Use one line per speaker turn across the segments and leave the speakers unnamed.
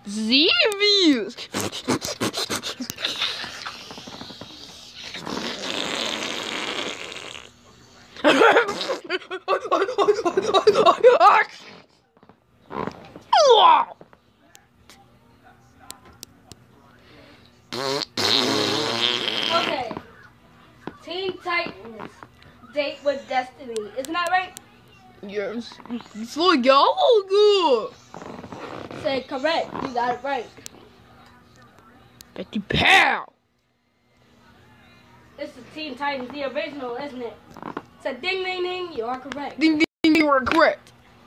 Zeevies.
Okay. Teen Titans Date with Destiny. Isn't that right?
Yes. It's like y'all good.
Say correct. You got it right.
Betty Pow.
This is Teen Titans, the original, isn't it? It's a ding ding ding. You are correct.
Ding ding ding, you are correct.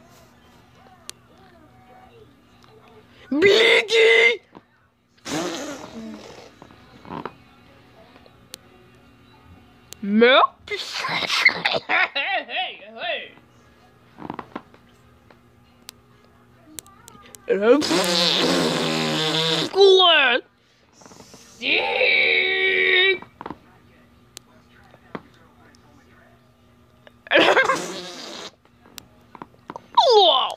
Biggie. Milk. Hey. Good. See. Wow.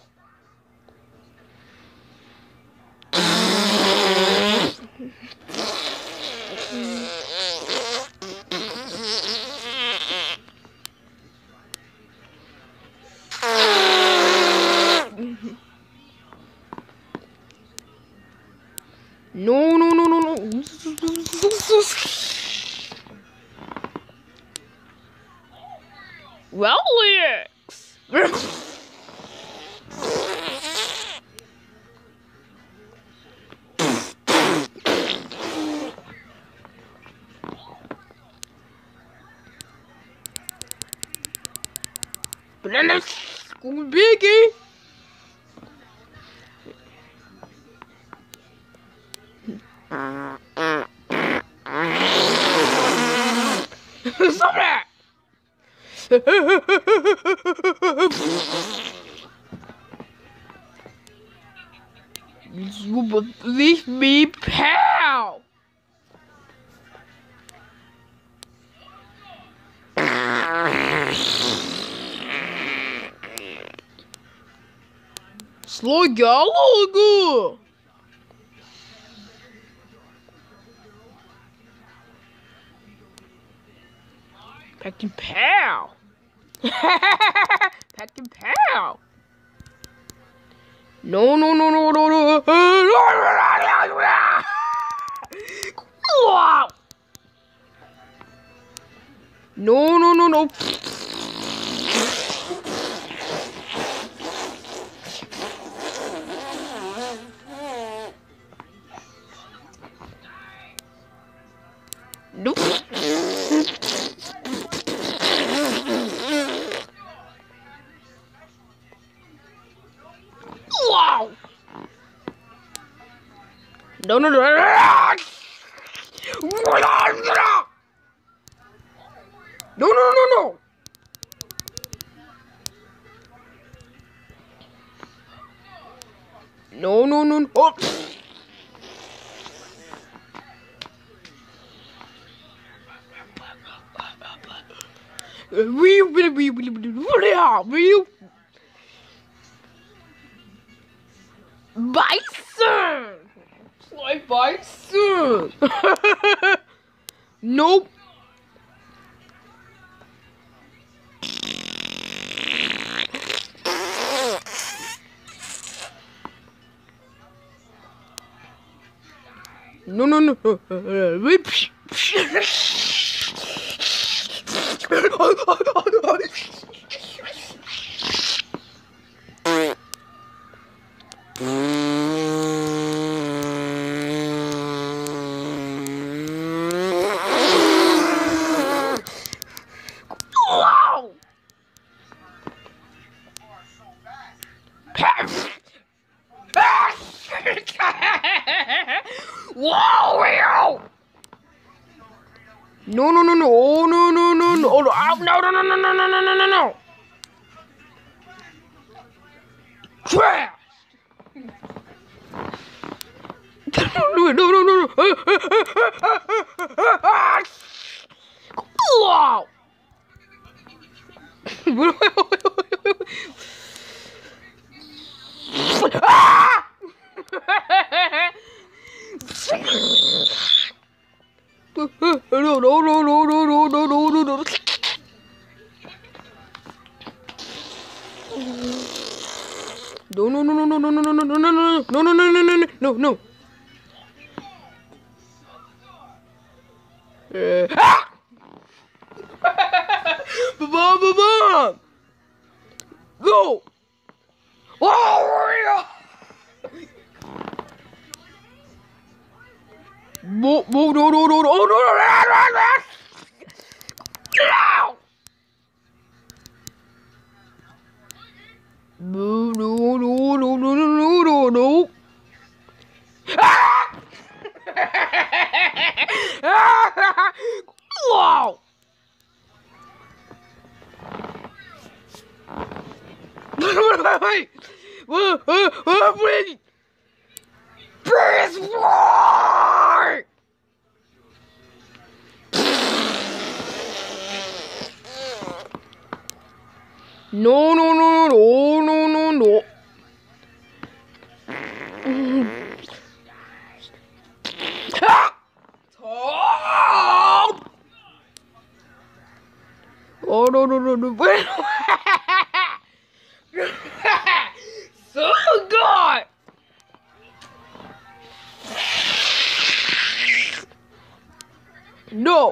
No. Well, Lex. Banana school biggie. Stop that! You believe me, pal! Slow Gallagher! Pack and pow! Pack and pow! No. No. Nope. Wow. No. No. No. Oh. Bison! It's like bison! Nope. No. Wow! Whoa! No. Oh, no. Crash! No. Wow! Ah! No. Ba-ba-ba-ba! Go! Oh, no, no, no, no, no, no, no, no. Wow! Wait! Wait! Press floor! No. Oh, no. Wait. So good. No.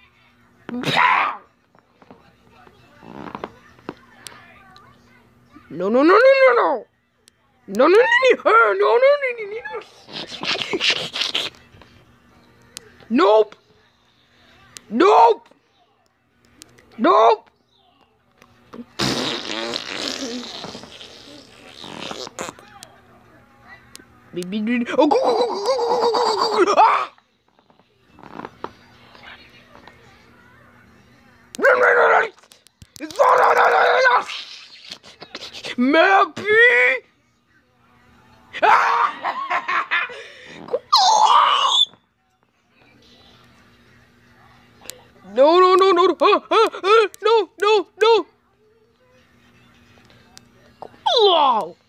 No. Nope. Oh, go. Ah! Mappy! No. No. Wow.